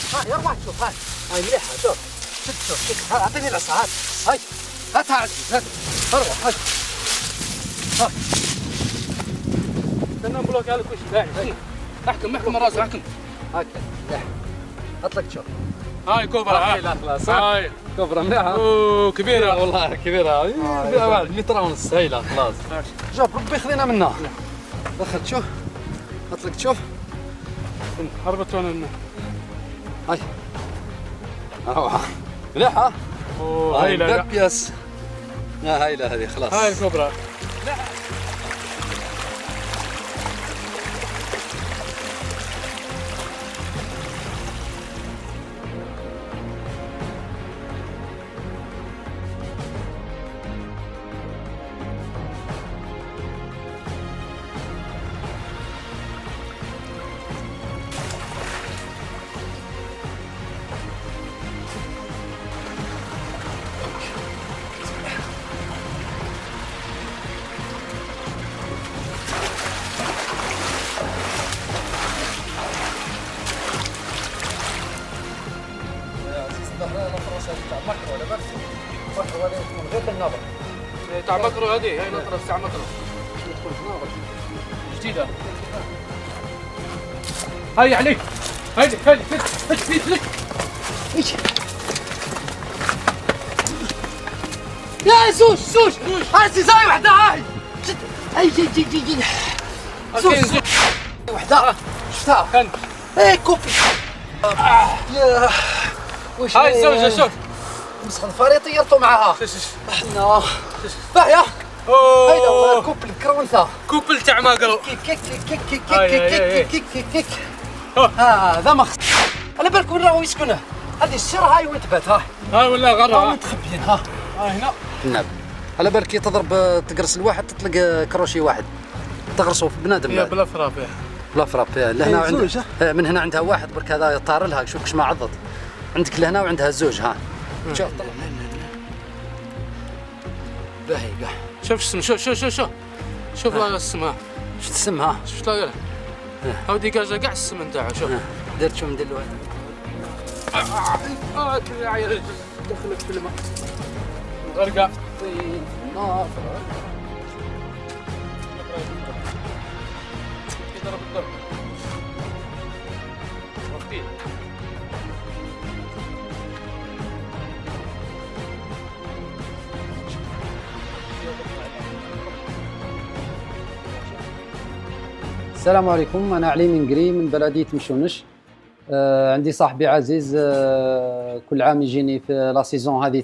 هاي ارفع شوف هاي مليحه شوف شوف اعطيني العصا هاي هاتها عزيز هات اروح هاي استنى بلوك على وش داعي احكم الراس احكم هكذا مليحه اطلق شوف هاي كوبرا هاي لا خلاص هاي كبرى مليحه اوه كبيره والله كبيره فيها واحد 100 ونص هايله خلاص شوف ربي يخلينا منها دخل شوف اطلق شوف هربت وانا هاي روعه مليحه اوه هايله دبيس هايله هذه خلاص هاي الكوبرا تاع مكرو هذه هاي نطرة تاع مكرو جديدة هاي عليك هاي فيك يا سوش هاي زي وحده هاي جي سوش وحده شفتها كان اي كوبي يا وش هاي الزوجة شوف مسخ الفريق طيرتوا معاها احنا باهية هيدا هو كوبل كرونثا كوبل تاع ماكرو كيك هذا مخ على بالك وين راهو يسكنه هذه السر هاي وين تبات هاي ولا غرة متخبيين هنا نعم على بالك تضرب تقرص الواحد تطلق كروشي واحد تغرسه في بنادم يا بلا فراب بلا فراب لهنا عندها من هنا عندها واحد برك هذا طار لها شوف كش ما عضت عندك لهنا وعندها زوج شوف طلع باهي شوف السم شوف لا السم شفت السم شفت لا غير هاو ديكاجا كاع السم نتاعها شوف درت شو ندير له يا عيال دخلت في الماء غرقة نار يضرب الضرب رفيق السلام عليكم، أنا علي منقري من بلدية مشونش. عندي صاحبي عزيز كل عام يجيني في لا سيزون هذه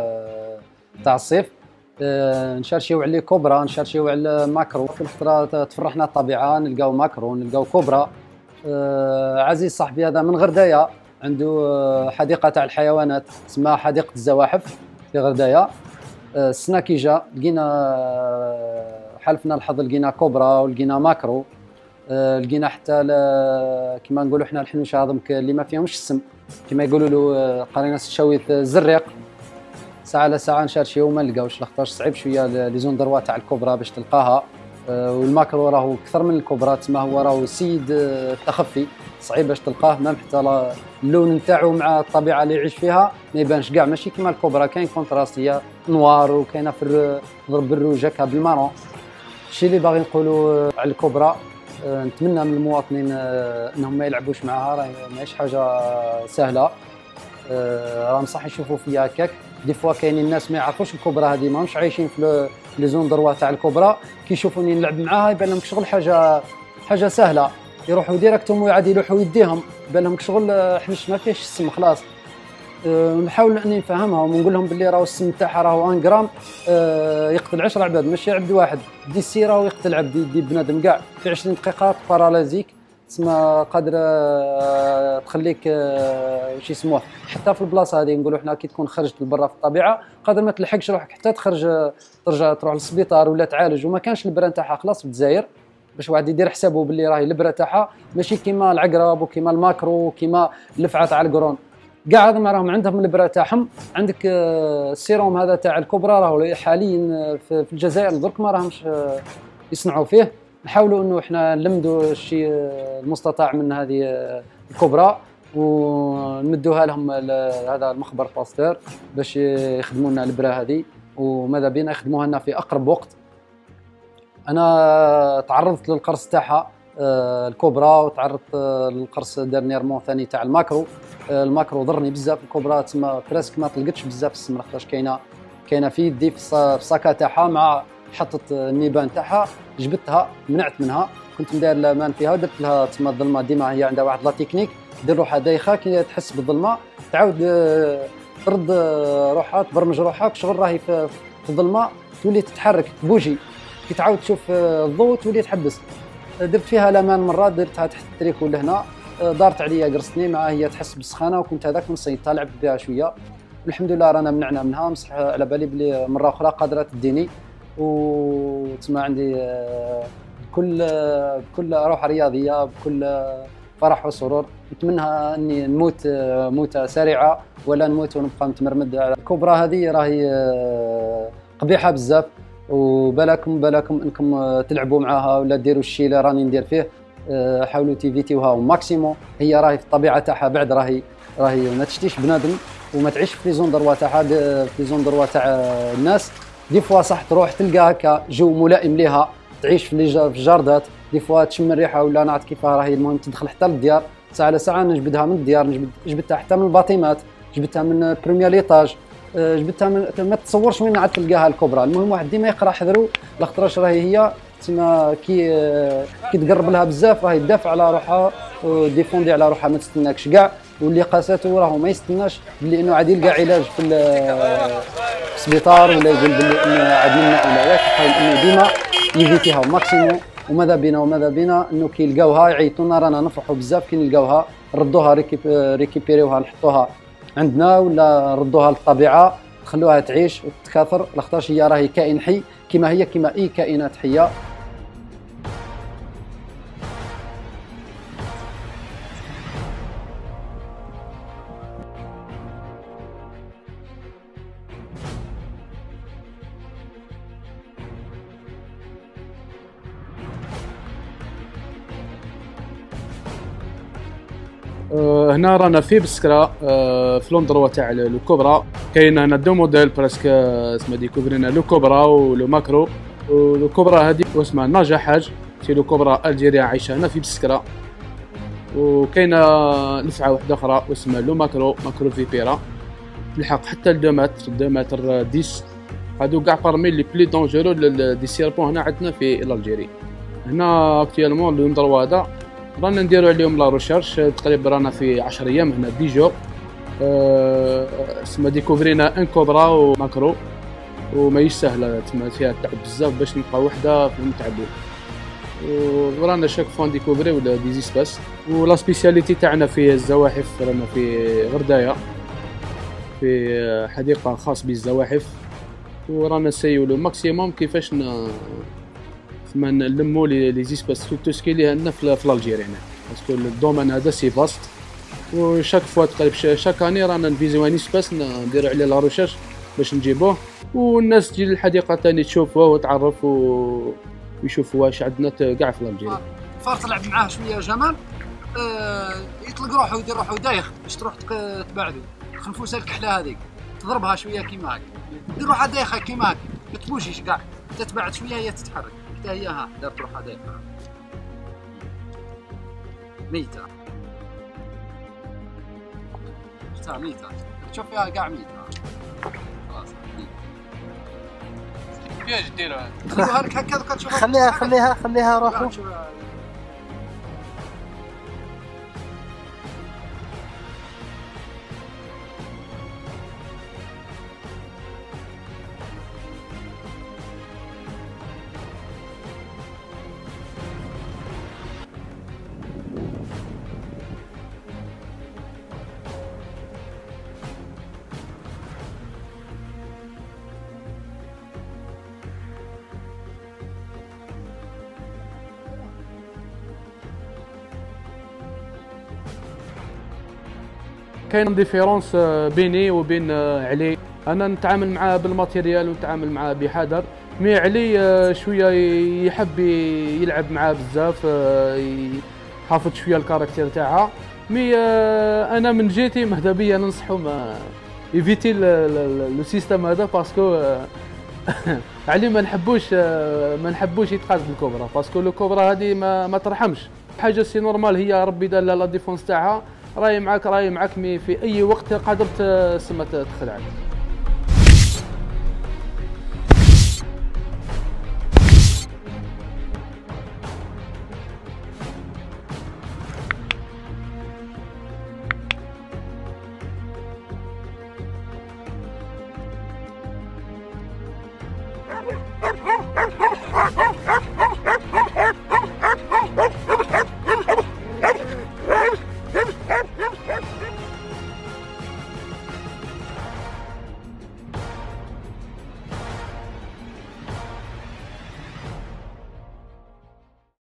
تاع الصيف. نشرشيو عليه كوبرا، نشرشيو على ماكرو. في الخطرة تفرحنا الطبيعة نلقاو ماكرو نلقاو كوبرا. عزيز صاحبي هذا من غرداية، عنده حديقة تاع الحيوانات اسمها حديقة الزواحف في غرداية. السنة كي جا لقينا حلفنا الحظ لقينا كوبرا ولقينا ماكرو. لقينا حتى كما نقولوا احنا الحنوش هذوك اللي ما فيهمش السم كما يقولوا له قرينا الشويث الزريق. ساعه على ساعه نشرشيو ما نلقاوش، لاخاطش صعيب شويه لي زون دروا تاع الكوبرا باش تلقاها. والماكرو راهو اكثر من الكوبرا، تما هو راهو سيد التخفي، صعيب باش تلقاه. مام حتى اللون نتاعو مع الطبيعه اللي يعيش فيها ما يبانش كاع، ماشي كيما الكوبرا كاين كونتراستيه نوار وكاينه في ضرب بالروج هكا بالمارون. الشيء اللي باغي نقولوا على الكوبرا نتمنى من المواطنين انهم ما يلعبوش معها، راه ماهيش حاجه سهله. راهم صح يشوفوا فيها هكاك دي فوا كاينين الناس ما يعرفوش الكوبرا هذه، ماهمش عايشين في لي زون دروا تاع الكوبرا، كي يشوفوني نلعب معاها يبان لهم شغل حاجه سهله، يروحوا ديريكتوم ويعاد يلوحوا يديهم، يبان لهم شغل حنش ما فيهش السم خلاص. نحاول اني نفهمها ونقول لهم باللي راهو السم تاعها راهو 1 غرام يقتل 10 عباد، ماشي عبد واحد. دي السيره ويقتل عبد دي بنادم كاع في 20 دقيقه باراليزيك، تسمى قادر تخليك واش يسموه حتى في البلاصه هذه نقولوا احنا كي تكون خرجت لبرا في الطبيعه قادر ما تلحقش روحك حتى تخرج ترجع تروح للسبيطار ولا تعالج. وما كانش البرا نتاعها خلاص في الجزائر باش واحد يدير حسابه باللي راهي البرا تاعها ماشي كيما العقرب وكيما الماكرو وكيما اللفعه تاع القرون كاع هذا ما راهم عندهم البرا تاعهم. عندك السيروم هذا تاع الكوبرا راهو حاليا في الجزائر درك ما راهمش يصنعوا فيه. نحاولوا انه احنا نلمدوا الشيء المستطاع من هذه الكوبرا. ونمدوها لهم هذا المخبر باستور باش يخدموا لنا البرا هذه، وماذا بينا يخدموها لنا في اقرب وقت. انا تعرضت للقرص تاعها الكوبرا، وتعرضت للقرص ديرنييرمون ثاني تاع الماكرو. الماكرو ضرني بزاف، الكوبرا تما بريسك ما طلقتش بزاف السمره، خاطرش كاينه في يدي في الصاكه تاعها، مع حطت النيبان تاعها جبتها منعت منها، كنت ندير لامان فيها ودرت لها تما الظلمه. ديما هي عندها واحد لا تكنيك دير روحها دايخه، كي تحس بالظلمه تعاود ترد روحها، تبرمج روحها شغل راهي في الظلمه، تولي تتحرك بوجي، كي تعاود تشوف الضوء تولي تحبس. درت فيها لامان مرات، درتها تحت التريكو لهنا، دارت عليا قرصتني مع هي تحس بالسخانه، وكنت هذاك نصيدتها لعبت بها شويه، والحمد لله رانا منعنا منها. مصح على بالي بلي مره اخرى قادره تديني، وتسمى عندي بكل روح رياضيه، بكل فرح وسرور نتمنى اني نموت موته سريعه، ولا نموت ونبقى متمرمد. الكوبرا هذه راهي قبيحه بزاف، وبلاكم انكم تلعبوا معها ولا ديروا الشيء اللي راني ندير فيه. حاولوا تيفيتيوها ماكسيموم، هي راهي في الطبيعه تاعها بعد راهي ما تشتيش بنادم، وما تعيش في زون دروا تاعها، في زون دروا تاع الناس. دي فوا صح تروح تلقى هكا جو ملائم ليها، تعيش في الجاردات، دي فوا تشم الريحه ولا نعرف كيفاه راهي. المهم تدخل حتى للديار، ساعه على ساعه نجبدها من الديار، جبدتها حتى من الباطيمات، جبدتها من بريمير ليطاج، جبتها من ما تصورش وين عاد تلقاها الكوبرا. المهم واحد ديما يقرا حذرو، لاخاطرش راهي هي تسمى كي تقرب لها بزاف راهي تدافع على روحها وديفوندي على روحها، ما تستناكش كاع. واللي قاساته راهو ما يستناش بلي انه عاد يلقى علاج في السبيطار، ولا يقول بلي انه عاد يمنع ولا لا. يحاول انه ديما يفيتيها ماكسيموم. وماذا بينا انه كي يلقاوها يعيطوا لنا، رانا نفرحوا بزاف كي نلقاوها، نردوها ريكيبيريوها نحطوها عندنا، ولا نردوها للطبيعه نخلوها تعيش وتتكاثر، لاخاطرش هي راهي كائن حي كما هي، كما اي كائنات حيه. هنا رانا في بسكرة في لوندروا تاع الكوبرا. كاين هنا دو موديل بريسك اسمها ديكوفرينا لو كوبرا ولو ماكرو. ولو كوبرا هذه واسمها ناجا حاج، سي لو كوبرا الجيريا عايشه هنا في بسكرة. وكاينه لفعه واحده اخرى واسمها لو ماكرو فيبيرا، تلحق حتى ل 2 متر 10. هادو كاع بارمي لي بلي دونجورو دي سيربون هنا عندنا في الجيري. هنا اكتيالمون لو ندروا هذا رانا نديرو عليهم لا ريشيرش، تقريبا رانا في 10 ايام هنا 10 جور. اسمها ديكوفرينا ان كوبرا وماكرو، وماهيش سهله تما فيها تعب بزاف باش نلقى وحده نتعبو. ورانا شاك فوا ديكوفري ولا دي زيسباس. ولا سبيسياليتي تاعنا في الزواحف، رانا في غردايه في حديقه خاص بالزواحف، ورانا نسيو لو ماكسيموم كيفاش ثم نلمو لي زيسباس تو سكي اللي عندنا في الجيري هنا، باسكو الدومين هذا سي فاست. وشاك فوا تقريبا شاك اني رانا نفيزيو ان سباس نديرو عليه لا ريشيرش باش نجيبوه، والناس تجي للحديقه ثاني تشوفوه وتعرف ويشوفوا واش عندنا كاع في الجيري. فار تلعب معاه شويه جمال، يطلق روحه ويدير روحه دايخ باش تروح تبعدو. الخنفوسه الكحله هذيك تضربها شويه كيما هاك، دير روحها دايخه كيما هاك، ما تبوجيش كاع، تتبعد شويه هي تتحرك. حتى هي ها دارت روحها دايخه ميته، شفتها ميته، تشوف فيها كاع ميته خلاص. كيفاش ديروها؟ خليها لك هكا تشوفها، خليها روحو. كاين ديفيرونس بيني وبين علي. انا نتعامل معاه بالماتيريال ونتعامل معاه بحذر، مي علي شويه يحب يلعب معاه بزاف، يحافظ شويه الكاركتير تاعها. مي انا من جهتي ماذا بيا ننصحهم ايفيتي لو سيستم هذا باسكو علي ما نحبوش يتقاد بالكوبرا باسكو لو كوبرا هذه ما ترحمش حاجه سي نورمال هي ربي دار لها لا ديفونس تاعها راهي معاك مي في اي وقت قادر تخدعك.